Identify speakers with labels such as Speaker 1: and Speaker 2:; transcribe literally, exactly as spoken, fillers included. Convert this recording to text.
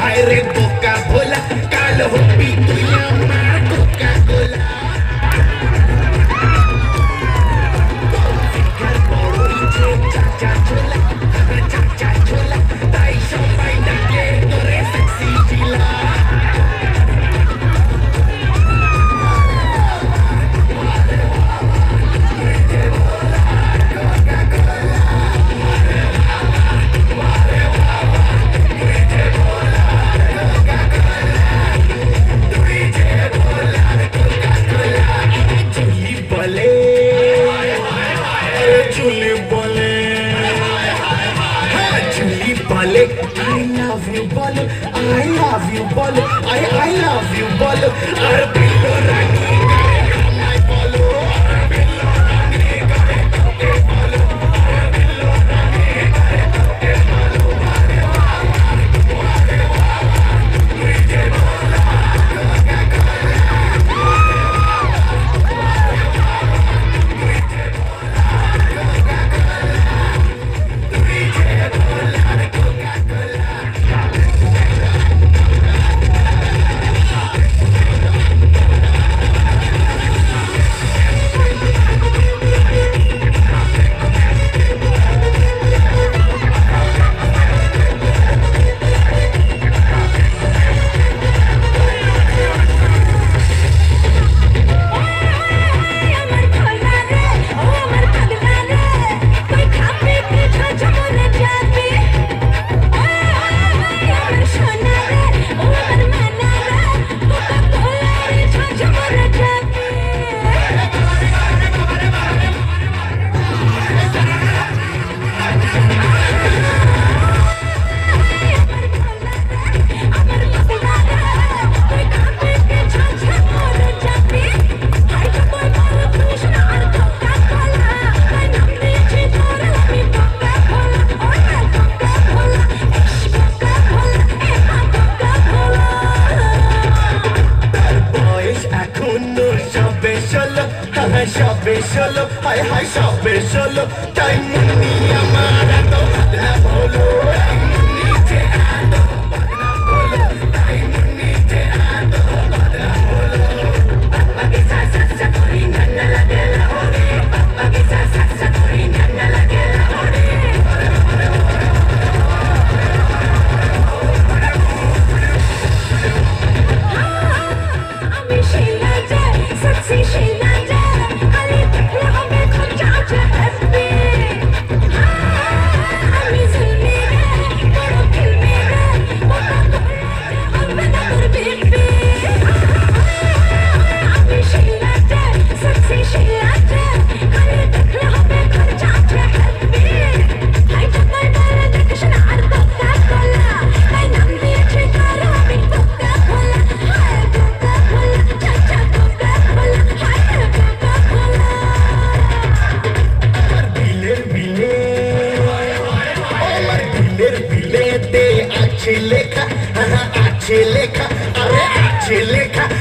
Speaker 1: हाय रे Coca Cola काल हो पी तुया मार कोका कोला फिकर बड़ो इचे चाचा छोला चाचा छोला ताई शोपाई डाके तोरे सेक्सी जिला I love you, bolo. I love you, bolo. I I love you, bolo. Arbilo rani kare my bolo. Arbilo rani kare toke bolo. Arbilo rani kare toke bolo. Are baba, are baba, mujhe bola Coca Cola. Are baba, are baba, mujhe bola Coca Cola. Mujhe bola Coca Cola. Shabbe solo, hi hi shabbe solo, time money amara to badla bolo, time money te ado badla bolo, time money te ado badla bolo. Papa ki sa sa sa kori nana lage la ore, papa ki sa sa sa kori nana lage la ore. Ami Sheila Jai, sexy Sheila Jai. अच्छे लेखा, अच्छे लेखा, अरे अच्छे लेखा